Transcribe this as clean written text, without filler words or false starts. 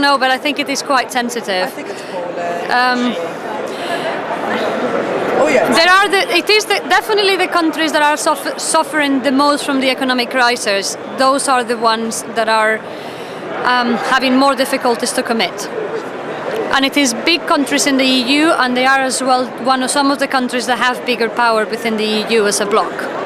know, but I think it is quite sensitive. I think it's appalling. Oh yeah. Definitely the countries that are suffering the most from the economic crisis. Those are the ones that are having more difficulties to commit. And it is big countries in the EU, and they are as well some of the countries that have bigger power within the EU as a bloc.